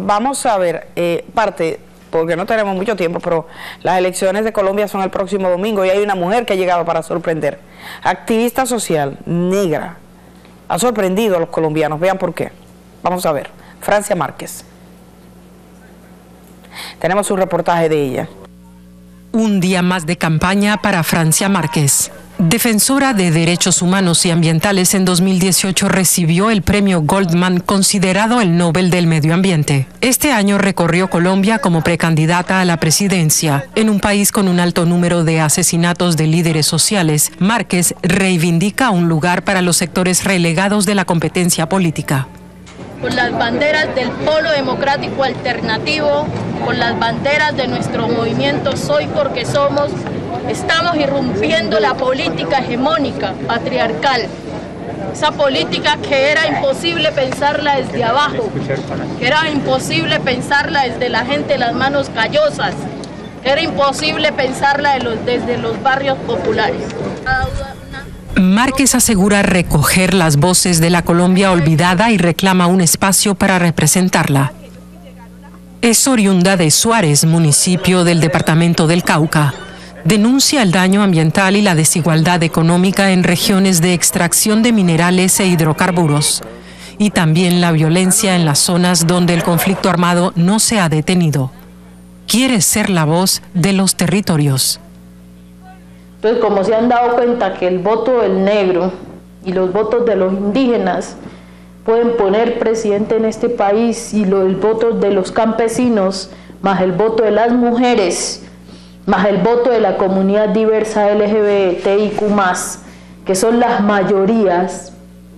vamos a ver parte, porque no tenemos mucho tiempo, pero las elecciones de Colombia son el próximo domingo y hay una mujer que ha llegado para sorprender. Activista social, negra, ha sorprendido a los colombianos. Vean por qué. Vamos a ver. Francia Márquez. Tenemos un reportaje de ella. Un día más de campaña para Francia Márquez. Defensora de derechos humanos y ambientales, en 2018 recibió el premio Goldman, considerado el Nobel del Medio Ambiente. Este año recorrió Colombia como precandidata a la presidencia. En un país con un alto número de asesinatos de líderes sociales, Márquez reivindica un lugar para los sectores relegados de la competencia política. Con las banderas del Polo Democrático Alternativo, con las banderas de nuestro movimiento Soy Porque Somos, estamos irrumpiendo la política hegemónica, patriarcal. Esa política que era imposible pensarla desde abajo, que era imposible pensarla desde la gente de las manos callosas, que era imposible pensarla desde los barrios populares. Márquez asegura recoger las voces de la Colombia olvidada y reclama un espacio para representarla. Es oriunda de Suárez, municipio del departamento del Cauca. Denuncia el daño ambiental y la desigualdad económica en regiones de extracción de minerales e hidrocarburos, y también la violencia en las zonas donde el conflicto armado no se ha detenido. Quiere ser la voz de los territorios. Entonces, como se han dado cuenta que el voto del negro y los votos de los indígenas pueden poner presidente en este país, y el voto de los campesinos, más el voto de las mujeres, más el voto de la comunidad diversa LGBTIQ+, que son las mayorías,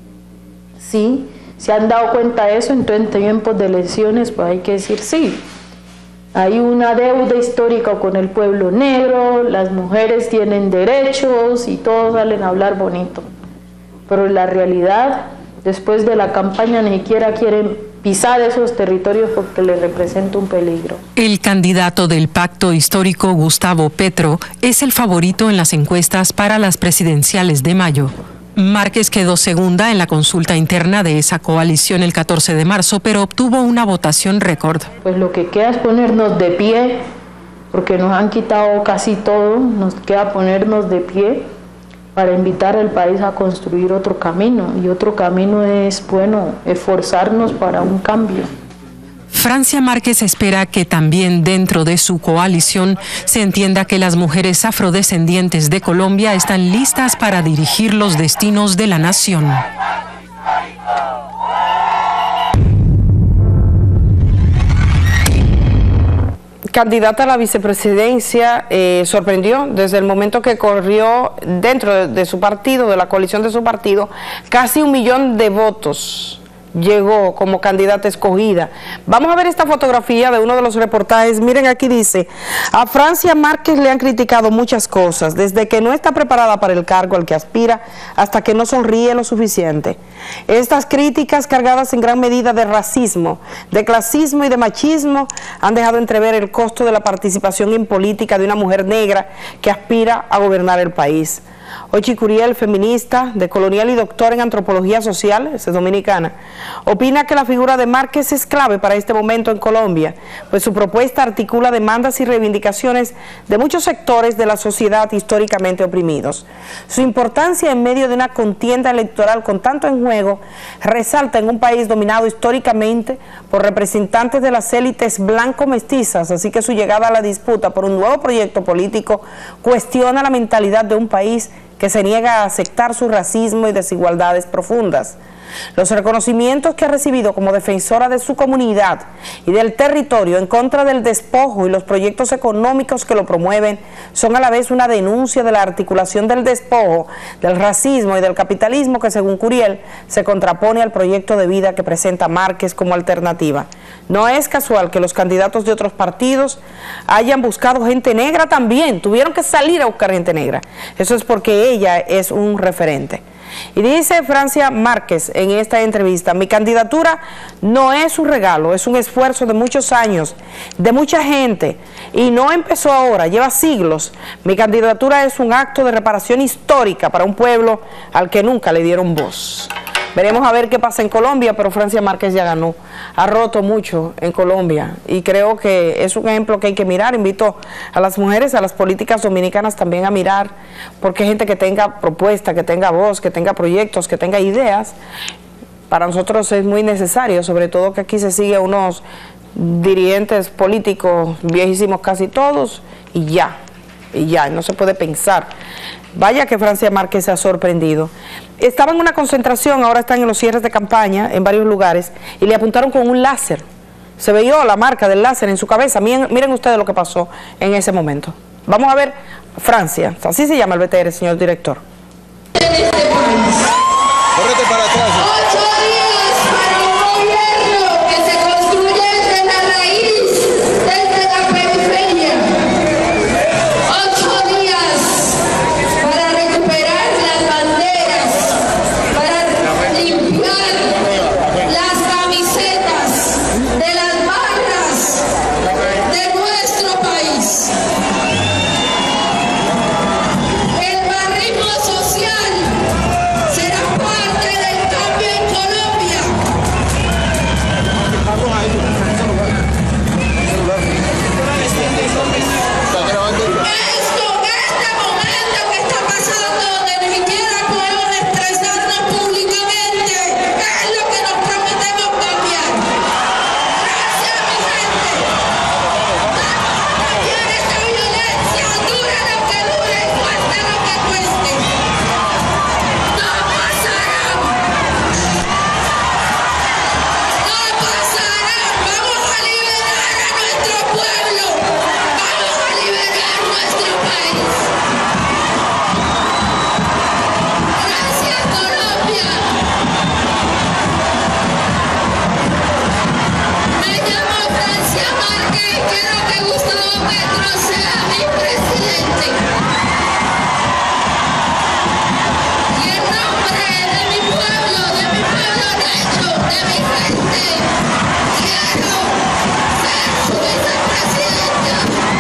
¿sí? Se han dado cuenta de eso. Entonces, en tiempos de elecciones, pues hay que decir sí. Hay una deuda histórica con el pueblo negro, las mujeres tienen derechos y todos salen a hablar bonito. Pero en la realidad, después de la campaña, ni siquiera quieren pisar esos territorios porque les representa un peligro. El candidato del Pacto Histórico, Gustavo Petro, es el favorito en las encuestas para las presidenciales de mayo. Márquez quedó segunda en la consulta interna de esa coalición el 14 de marzo, pero obtuvo una votación récord. Pues lo que queda es ponernos de pie, porque nos han quitado casi todo, nos queda ponernos de pie para invitar al país a construir otro camino, y otro camino es, bueno, esforzarnos para un cambio. Francia Márquez espera que también dentro de su coalición se entienda que las mujeres afrodescendientes de Colombia están listas para dirigir los destinos de la nación. Candidata a la vicepresidencia, sorprendió desde el momento que corrió dentro de su partido, de la coalición de su partido, casi 1 millón de votos. Llegó como candidata escogida. Vamos a ver esta fotografía de uno de los reportajes. Miren, aquí dice: a Francia Márquez le han criticado muchas cosas, desde que no está preparada para el cargo al que aspira hasta que no sonríe lo suficiente. Estas críticas, cargadas en gran medida de racismo, de clasismo y de machismo, han dejado entrever el costo de la participación en política de una mujer negra que aspira a gobernar el país. Ochi Curiel, feminista, decolonial y doctora en antropología social, es dominicana, opina que la figura de Márquez es clave para este momento en Colombia, pues su propuesta articula demandas y reivindicaciones de muchos sectores de la sociedad históricamente oprimidos. Su importancia en medio de una contienda electoral con tanto en juego resalta en un país dominado históricamente por representantes de las élites blanco-mestizas, así que su llegada a la disputa por un nuevo proyecto político cuestiona la mentalidad de un país que se niega a aceptar su racismo y desigualdades profundas. Los reconocimientos que ha recibido como defensora de su comunidad y del territorio en contra del despojo y los proyectos económicos que lo promueven son a la vez una denuncia de la articulación del despojo, del racismo y del capitalismo que, según Curiel, se contrapone al proyecto de vida que presenta Márquez como alternativa. No es casual que los candidatos de otros partidos hayan buscado gente negra también, tuvieron que salir a buscar gente negra. Eso es porque ella es un referente. Y dice Francia Márquez en esta entrevista: mi candidatura no es un regalo, es un esfuerzo de muchos años, de mucha gente, y no empezó ahora, lleva siglos. Mi candidatura es un acto de reparación histórica para un pueblo al que nunca le dieron voz. Veremos a ver qué pasa en Colombia, pero Francia Márquez ya ganó. Ha roto mucho en Colombia y creo que es un ejemplo que hay que mirar. Invito a las mujeres, a las políticas dominicanas también a mirar, porque hay gente que tenga propuesta, que tenga voz, que tenga proyectos, que tenga ideas. Para nosotros es muy necesario, sobre todo que aquí se sigue unos dirigentes políticos viejísimos casi todos y ya, no se puede pensar. Vaya que Francia Márquez se ha sorprendido. Estaba en una concentración, ahora están en los cierres de campaña en varios lugares y le apuntaron con un láser. Se veía la marca del láser en su cabeza. Miren ustedes lo que pasó en ese momento. Vamos a ver Francia, así se llama el BTR, señor director. Córrete para atrás. 8 días para un gobierno que se construye desde la raíz, desde la periferia. 8 días para recuperar las banderas, para limpiar las camisetas de las barras de nuestro país. El barrismo social será parte del cambio en Colombia. Es con este momento que está pasando, donde ni siquiera podemos expresarnos públicamente, es lo que nos prometemos cambiar. Gracias, mi gente. Quiere esta violencia, dure lo que dure y cueste lo que cueste. No pasarán. No pasarán. Vamos a liberar a nuestro pueblo. Vamos a liberar nuestro país. Gracias, Colombia. Me llamo Francia Márquez y quiero que Gustavo Petro sea mi presidente. Y en nombre de mi pueblo necho, de mi gente, quiero ser su vicepresidenta.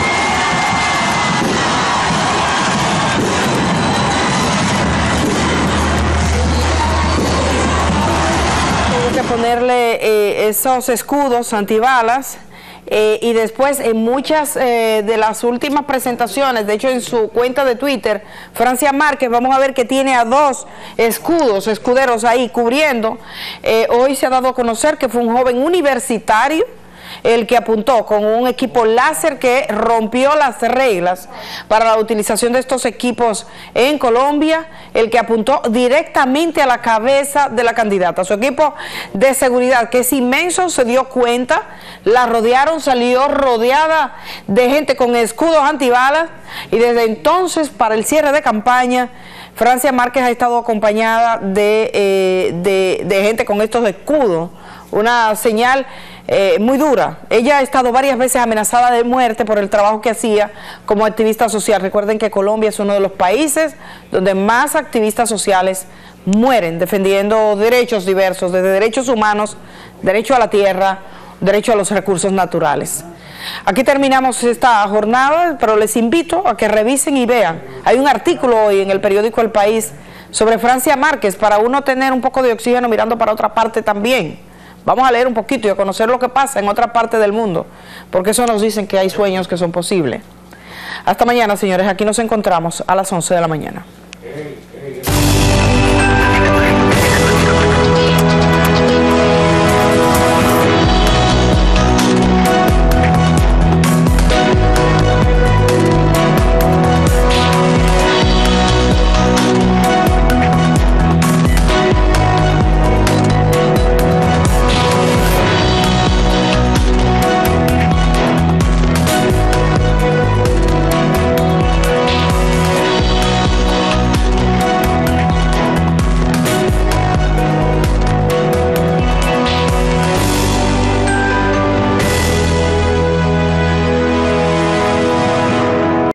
Tuvo que ponerle esos escudos antibalas y después en muchas de las últimas presentaciones, de hecho en su cuenta de Twitter, Francia Márquez, vamos a ver que tiene a 2 escuderos ahí cubriendo. Hoy se ha dado a conocer que fue un joven universitario el que apuntó con un equipo láser que rompió las reglas para la utilización de estos equipos en Colombia, el que apuntó directamente a la cabeza de la candidata. Su equipo de seguridad, que es inmenso, se dio cuenta, la rodearon, salió rodeada de gente con escudos antibalas y desde entonces, para el cierre de campaña, Francia Márquez ha estado acompañada de gente con estos escudos, una señal muy dura. Ella ha estado varias veces amenazada de muerte por el trabajo que hacía como activista social. Recuerden que Colombia es uno de los países donde más activistas sociales mueren defendiendo derechos diversos, desde derechos humanos, derecho a la tierra, derecho a los recursos naturales. Aquí terminamos esta jornada, pero les invito a que revisen y vean. Hay un artículo hoy en el periódico El País sobre Francia Márquez para uno tener un poco de oxígeno mirando para otra parte también. Vamos a leer un poquito y a conocer lo que pasa en otra parte del mundo, porque eso nos dicen que hay sueños que son posibles. Hasta mañana, señores. Aquí nos encontramos a las 11 de la mañana.